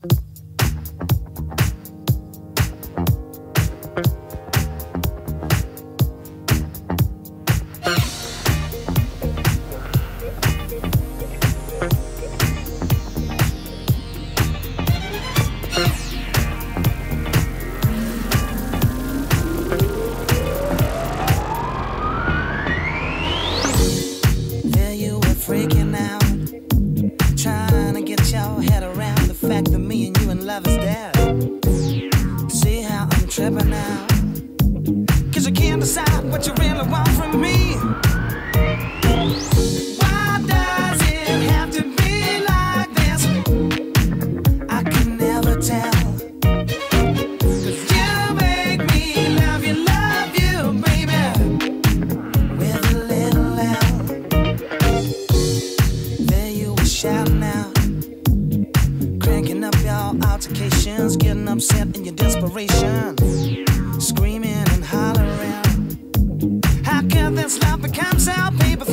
Freaking out, trying to get your head around the fact that me and you in love is dead. See how I'm tripping now, 'cause you can't decide what you really want from me. Why does it have to be like this? I can never tell, 'cause you make me love you, baby, with a little L. Shouting out, cranking up your altercations, getting upset in your desperation, screaming and hollering. How can this love become so paper?